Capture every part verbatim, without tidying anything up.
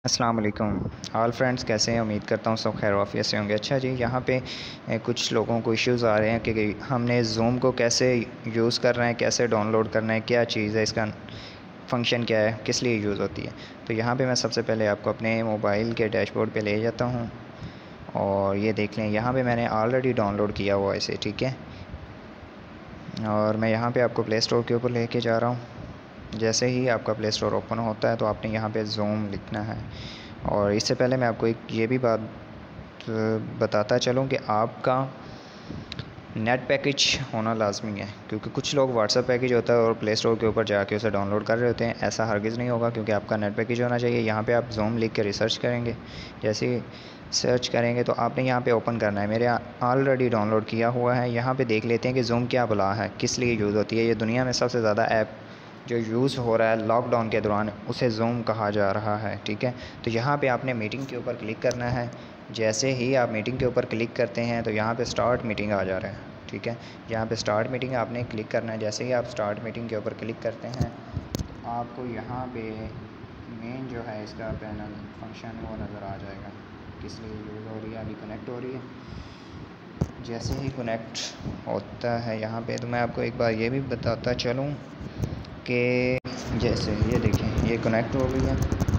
अस्सलाम वालेकुम all friends, कैसे हैं? उम्मीद करता हूँ सब खैर वाफियत से होंगे। अच्छा जी, यहाँ पे ए, कुछ लोगों को इश्यूज़ आ रहे हैं कि कि हमने ज़ूम को कैसे यूज़ कर रहे हैं, कैसे डाउनलोड करना है, क्या चीज़ है, इसका फ़ंक्शन क्या है, किस लिए यूज़ होती है। तो यहाँ पे मैं सबसे पहले आपको अपने मोबाइल के डैशबोर्ड पे ले जाता हूँ और ये देख लें, यहाँ पे मैंने ऑलरेडी डाउनलोड किया हुआ है इसे, ठीक है। और मैं यहाँ पे आपको प्ले स्टोर के ऊपर लेके जा रहा हूँ। जैसे ही आपका प्ले स्टोर ओपन होता है तो आपने यहाँ पे ज़ूम लिखना है। और इससे पहले मैं आपको एक ये भी बात बताता चलूँ कि आपका नेट पैकेज होना लाजमी है, क्योंकि कुछ लोग व्हाट्सएप पैकेज होता है और प्ले स्टोर के ऊपर जाके उसे डाउनलोड कर रहे होते हैं। ऐसा हरगिज़ नहीं होगा, क्योंकि आपका नेट पैकेज होना चाहिए। यहाँ पे आप ज़ूम लिख के रिसर्च करेंगे। जैसे ही सर्च करेंगे तो आपने यहाँ पे ओपन करना है। मेरे ऑलरेडी डाउनलोड किया हुआ है। यहाँ पे देख लेते हैं कि ज़ूम क्या बला है, किस लिए यूज़ होती है। ये दुनिया में सबसे ज़्यादा ऐप जो यूज़ हो रहा है लॉकडाउन के दौरान, उसे ज़ूम कहा जा रहा है, ठीक है। तो यहाँ पे आपने मीटिंग के ऊपर क्लिक करना है। जैसे ही आप मीटिंग के ऊपर क्लिक करते हैं तो यहाँ पे स्टार्ट मीटिंग आ जा रहा है, ठीक है। यहाँ पे स्टार्ट मीटिंग आपने क्लिक करना है। जैसे ही आप स्टार्ट मीटिंग के ऊपर क्लिक करते हैं तो आपको यहाँ पे मेन जो है इसका पैनल फंक्शन वो नज़र आ जाएगा, किस लिए यूज़ हो रही है। अभी कनेक्ट हो रही है। जैसे ही कनेक्ट होता है यहाँ पे तो मैं आपको एक बार ये भी बताता चलूँ कि जैसे ये देखें, ये कनेक्ट हो गई है।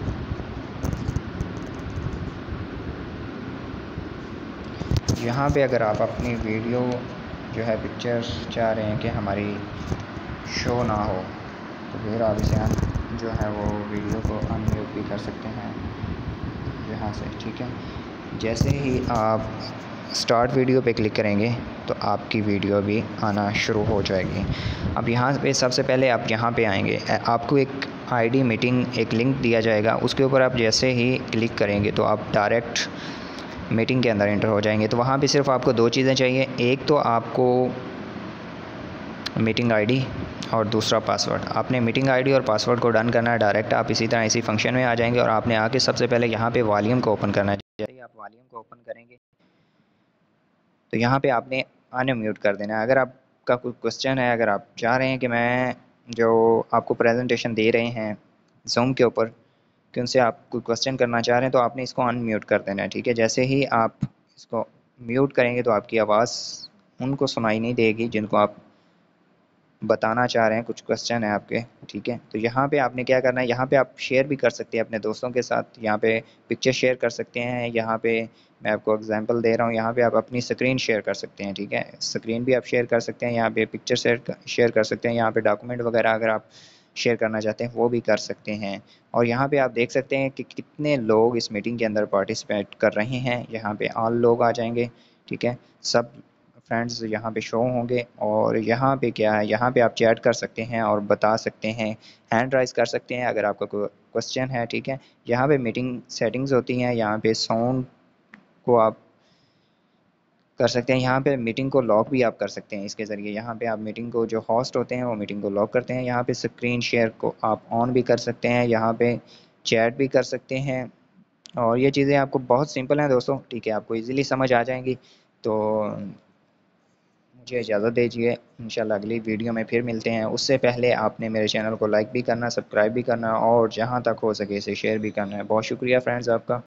यहाँ पे अगर आप अपनी वीडियो जो है पिक्चर चाह रहे हैं कि हमारी शो ना हो, तो फिर आप इसे जो है वो वीडियो को अनम्यूट भी कर सकते हैं यहाँ से, ठीक है। जैसे ही आप स्टार्ट वीडियो पे क्लिक करेंगे तो आपकी वीडियो भी आना शुरू हो जाएगी। अब यहाँ पे सबसे पहले आप यहाँ पे आएंगे, आपको एक आईडी मीटिंग एक लिंक दिया जाएगा, उसके ऊपर आप जैसे ही क्लिक करेंगे तो आप डायरेक्ट मीटिंग के अंदर एंटर हो जाएंगे। तो वहाँ पे सिर्फ आपको दो चीज़ें चाहिए, एक तो आपको मीटिंग आईडी और दूसरा पासवर्ड। आपने मीटिंग आईडी और पासवर्ड को डन करना है। डायरेक्ट आप इसी तरह इसी फंक्शन में आ जाएंगे और आपने आके सबसे पहले यहाँ पे वॉल्यूम को ओपन करना है। जैसे ही आप वॉल्यूम को ओपन करेंगे तो यहाँ पे आपने अनम्यूट कर देना है। अगर आपका कोई क्वेश्चन है, अगर आप चाह रहे हैं कि मैं जो आपको प्रेजेंटेशन दे रहे हैं ज़ूम के ऊपर कि उनसे आप कोई क्वेश्चन करना चाह रहे हैं, तो आपने इसको अनम्यूट कर देना है, ठीक है। जैसे ही आप इसको म्यूट करेंगे तो आपकी आवाज़ उनको सुनाई नहीं देगी जिनको आप बताना चाह रहे हैं, कुछ क्वेश्चन है आपके, ठीक है। तो यहाँ पे आपने क्या करना है, यहाँ पे आप शेयर भी कर सकते हैं अपने दोस्तों के साथ। यहाँ पे पिक्चर शेयर कर सकते हैं। यहाँ पे मैं आपको एग्जांपल दे रहा हूँ, यहाँ पे आप अपनी स्क्रीन शेयर कर सकते हैं, ठीक है। स्क्रीन भी आप शेयर कर सकते हैं। यहाँ पे पिक्चर शेयर शेयर कर सकते हैं। यहाँ पे डॉक्यूमेंट वगैरह अगर आप शेयर करना चाहते हैं वो भी कर सकते हैं। और यहाँ पे आप देख सकते हैं कि कितने लोग इस मीटिंग के अंदर पार्टिसिपेट कर रहे हैं। यहाँ पे ऑल लोग आ जाएंगे, ठीक है। सब फ्रेंड्स यहाँ पे शो होंगे। और यहाँ पे क्या है, यहाँ पे आप चैट कर सकते हैं और बता सकते हैं, हैंड राइज कर सकते हैं अगर आपका कोई क्वेश्चन है, ठीक है। यहाँ पे मीटिंग सेटिंग्स होती हैं। यहाँ पे साउंड को आप कर सकते हैं। यहाँ पे मीटिंग को लॉक भी आप कर सकते हैं इसके ज़रिए। यहाँ पे आप मीटिंग को, जो होस्ट होते हैं वो मीटिंग को लॉक करते हैं। यहाँ पे स्क्रीन शेयर को आप ऑन भी कर सकते हैं। यहाँ पे चैट भी कर सकते हैं। और ये चीज़ें आपको बहुत सिंपल हैं दोस्तों, ठीक है, आपको इजीली समझ आ जाएंगी। तो मुझे इजाज़त दीजिए, इंशाल्लाह अगली वीडियो में फिर मिलते हैं। उससे पहले आपने मेरे चैनल को लाइक भी करना, सब्सक्राइब भी करना और जहाँ तक हो सके इसे शेयर भी करना है। बहुत शुक्रिया फ्रेंड्स आपका।